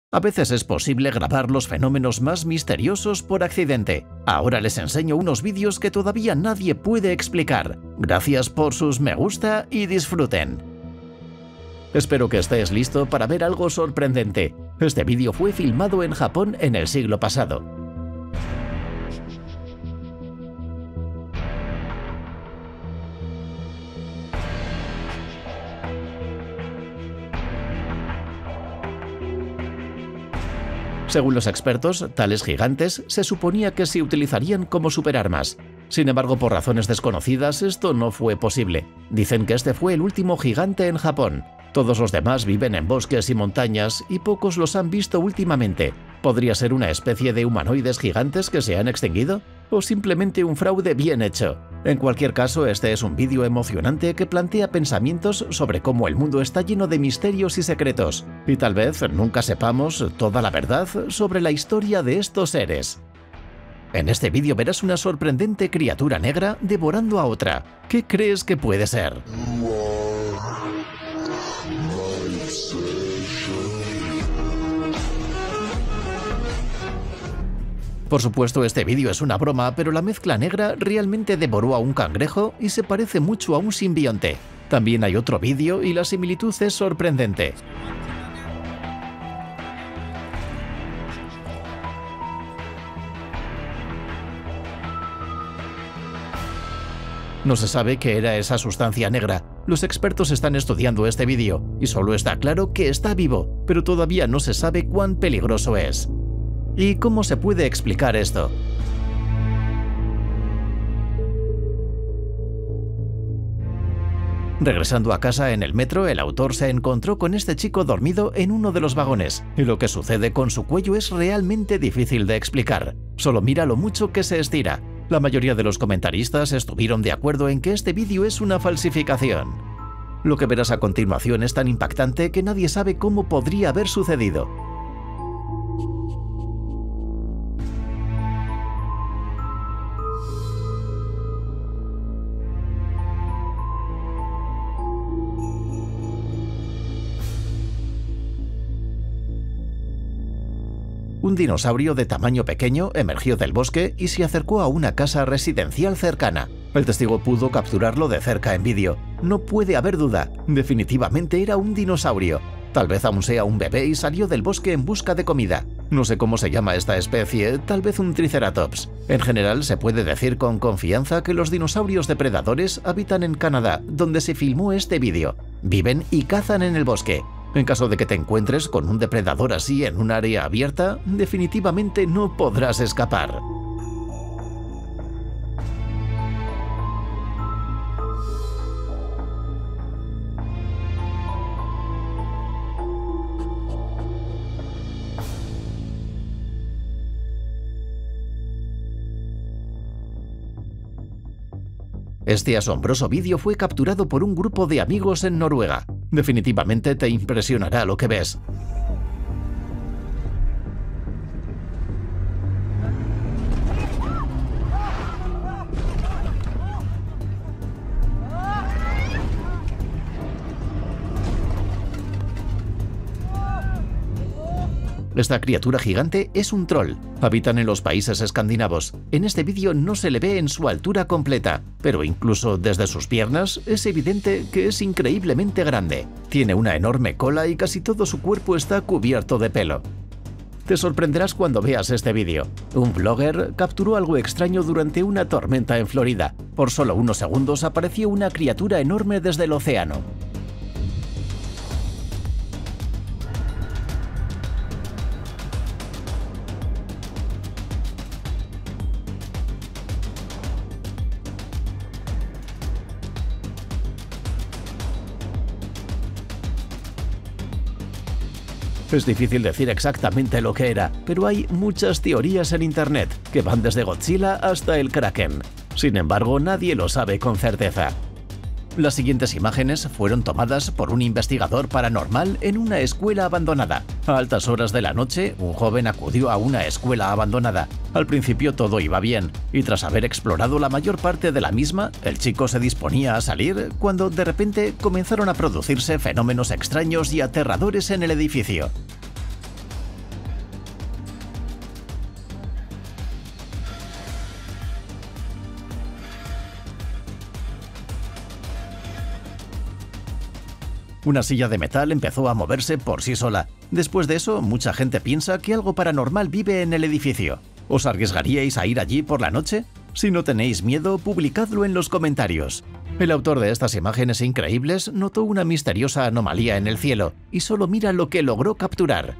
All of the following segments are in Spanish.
A veces es posible grabar los fenómenos más misteriosos por accidente. Ahora les enseño unos vídeos que todavía nadie puede explicar. Gracias por sus me gusta y disfruten. Espero que estés listo para ver algo sorprendente. Este vídeo fue filmado en Japón en el siglo pasado. Según los expertos, tales gigantes se suponía que se utilizarían como superarmas. Sin embargo, por razones desconocidas, esto no fue posible. Dicen que este fue el último gigante en Japón. Todos los demás viven en bosques y montañas y pocos los han visto últimamente. ¿Podría ser una especie de humanoides gigantes que se han extinguido? ¿O simplemente un fraude bien hecho? En cualquier caso, este es un vídeo emocionante que plantea pensamientos sobre cómo el mundo está lleno de misterios y secretos, y tal vez nunca sepamos toda la verdad sobre la historia de estos seres. En este vídeo verás una sorprendente criatura negra devorando a otra. ¿Qué crees que puede ser? Por supuesto, este vídeo es una broma, pero la mezcla negra realmente devoró a un cangrejo y se parece mucho a un simbionte. También hay otro vídeo y la similitud es sorprendente. No se sabe qué era esa sustancia negra. Los expertos están estudiando este vídeo y solo está claro que está vivo, pero todavía no se sabe cuán peligroso es. ¿Y cómo se puede explicar esto? Regresando a casa en el metro, el autor se encontró con este chico dormido en uno de los vagones, y lo que sucede con su cuello es realmente difícil de explicar. Solo mira lo mucho que se estira. La mayoría de los comentaristas estuvieron de acuerdo en que este vídeo es una falsificación. Lo que verás a continuación es tan impactante que nadie sabe cómo podría haber sucedido. Un dinosaurio de tamaño pequeño emergió del bosque y se acercó a una casa residencial cercana. El testigo pudo capturarlo de cerca en vídeo. No puede haber duda, definitivamente era un dinosaurio. Tal vez aún sea un bebé y salió del bosque en busca de comida. No sé cómo se llama esta especie, tal vez un triceratops. En general se puede decir con confianza que los dinosaurios depredadores habitan en Canadá, donde se filmó este vídeo. Viven y cazan en el bosque. En caso de que te encuentres con un depredador así en un área abierta, definitivamente no podrás escapar. Este asombroso vídeo fue capturado por un grupo de amigos en Noruega. Definitivamente te impresionará lo que ves. Esta criatura gigante es un troll. Habitan en los países escandinavos. En este vídeo no se le ve en su altura completa, pero incluso desde sus piernas es evidente que es increíblemente grande. Tiene una enorme cola y casi todo su cuerpo está cubierto de pelo. Te sorprenderás cuando veas este vídeo. Un blogger capturó algo extraño durante una tormenta en Florida. Por solo unos segundos apareció una criatura enorme desde el océano. Es difícil decir exactamente lo que era, pero hay muchas teorías en internet, que van desde Godzilla hasta el Kraken. Sin embargo, nadie lo sabe con certeza. Las siguientes imágenes fueron tomadas por un investigador paranormal en una escuela abandonada. A altas horas de la noche, un joven acudió a una escuela abandonada. Al principio todo iba bien, y tras haber explorado la mayor parte de la misma, el chico se disponía a salir cuando de repente comenzaron a producirse fenómenos extraños y aterradores en el edificio. Una silla de metal empezó a moverse por sí sola. Después de eso, mucha gente piensa que algo paranormal vive en el edificio. ¿Os arriesgaríais a ir allí por la noche? Si no tenéis miedo, publicadlo en los comentarios. El autor de estas imágenes increíbles notó una misteriosa anomalía en el cielo y solo mira lo que logró capturar.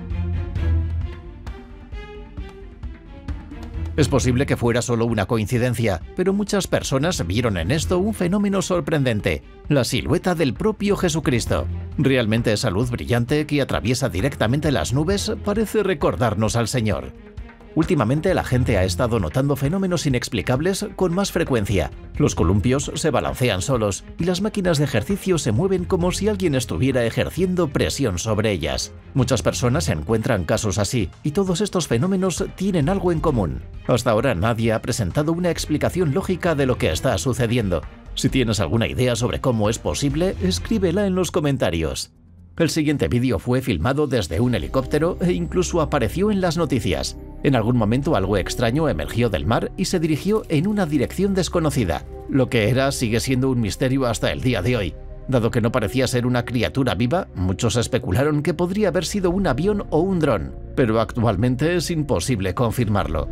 Es posible que fuera solo una coincidencia, pero muchas personas vieron en esto un fenómeno sorprendente, la silueta del propio Jesucristo. Realmente esa luz brillante que atraviesa directamente las nubes parece recordarnos al Señor. Últimamente la gente ha estado notando fenómenos inexplicables con más frecuencia. Los columpios se balancean solos y las máquinas de ejercicio se mueven como si alguien estuviera ejerciendo presión sobre ellas. Muchas personas encuentran casos así y todos estos fenómenos tienen algo en común. Hasta ahora nadie ha presentado una explicación lógica de lo que está sucediendo. Si tienes alguna idea sobre cómo es posible, escríbela en los comentarios. El siguiente vídeo fue filmado desde un helicóptero e incluso apareció en las noticias. En algún momento algo extraño emergió del mar y se dirigió en una dirección desconocida. Lo que era sigue siendo un misterio hasta el día de hoy. Dado que no parecía ser una criatura viva, muchos especularon que podría haber sido un avión o un dron, pero actualmente es imposible confirmarlo.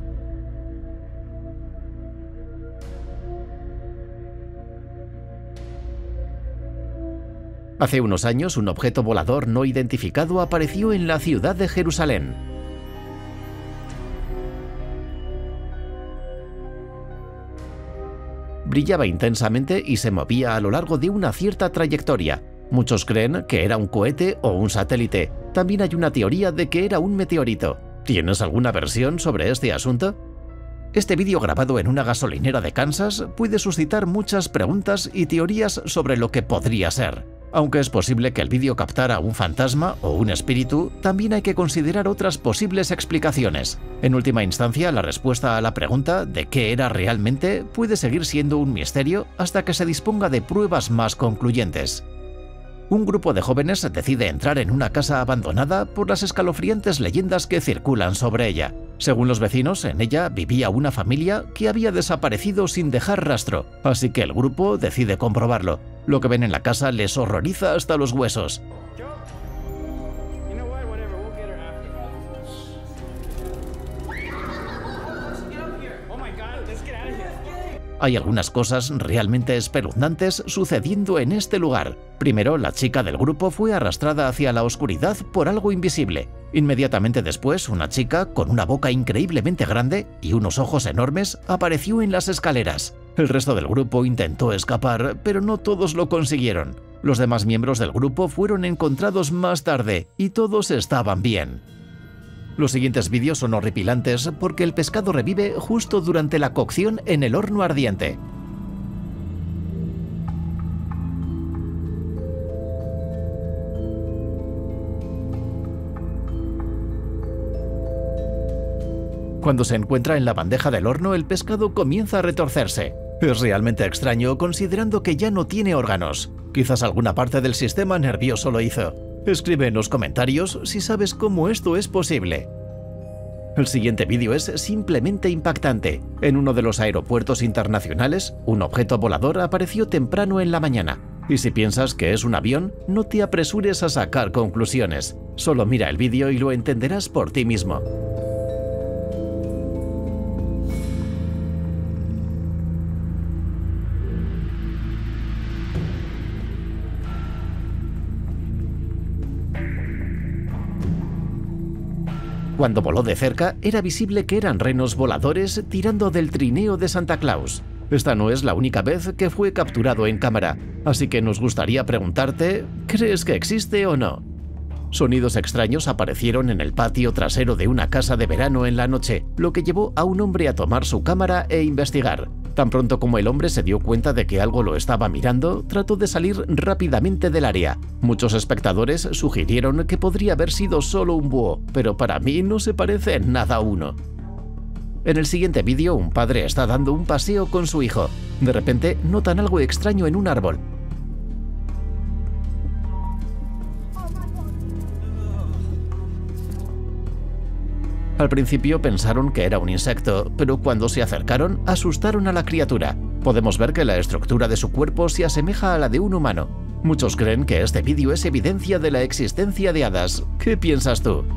Hace unos años, un objeto volador no identificado apareció en la ciudad de Jerusalén. Brillaba intensamente y se movía a lo largo de una cierta trayectoria. Muchos creen que era un cohete o un satélite. También hay una teoría de que era un meteorito. ¿Tienes alguna versión sobre este asunto? Este vídeo grabado en una gasolinera de Kansas puede suscitar muchas preguntas y teorías sobre lo que podría ser. Aunque es posible que el vídeo captara un fantasma o un espíritu, también hay que considerar otras posibles explicaciones. En última instancia, la respuesta a la pregunta de qué era realmente puede seguir siendo un misterio hasta que se disponga de pruebas más concluyentes. Un grupo de jóvenes decide entrar en una casa abandonada por las escalofriantes leyendas que circulan sobre ella. Según los vecinos, en ella vivía una familia que había desaparecido sin dejar rastro, así que el grupo decide comprobarlo. Lo que ven en la casa les horroriza hasta los huesos. Hay algunas cosas realmente espeluznantes sucediendo en este lugar. Primero, la chica del grupo fue arrastrada hacia la oscuridad por algo invisible. Inmediatamente después, una chica con una boca increíblemente grande y unos ojos enormes apareció en las escaleras. El resto del grupo intentó escapar, pero no todos lo consiguieron. Los demás miembros del grupo fueron encontrados más tarde y todos estaban bien. Los siguientes vídeos son horripilantes porque el pescado revive justo durante la cocción en el horno ardiente. Cuando se encuentra en la bandeja del horno, el pescado comienza a retorcerse. Es realmente extraño considerando que ya no tiene órganos. Quizás alguna parte del sistema nervioso lo hizo. Escribe en los comentarios si sabes cómo esto es posible. El siguiente vídeo es simplemente impactante. En uno de los aeropuertos internacionales, un objeto volador apareció temprano en la mañana. Y si piensas que es un avión, no te apresures a sacar conclusiones. Solo mira el vídeo y lo entenderás por ti mismo. Cuando voló de cerca, era visible que eran renos voladores tirando del trineo de Santa Claus. Esta no es la única vez que fue capturado en cámara, así que nos gustaría preguntarte, ¿crees que existe o no? Sonidos extraños aparecieron en el patio trasero de una casa de verano en la noche, lo que llevó a un hombre a tomar su cámara e investigar. Tan pronto como el hombre se dio cuenta de que algo lo estaba mirando, trató de salir rápidamente del área. Muchos espectadores sugirieron que podría haber sido solo un búho, pero para mí no se parece en nada a uno. En el siguiente vídeo, un padre está dando un paseo con su hijo. De repente, notan algo extraño en un árbol. Al principio pensaron que era un insecto, pero cuando se acercaron, asustaron a la criatura. Podemos ver que la estructura de su cuerpo se asemeja a la de un humano. Muchos creen que este vídeo es evidencia de la existencia de hadas. ¿Qué piensas tú?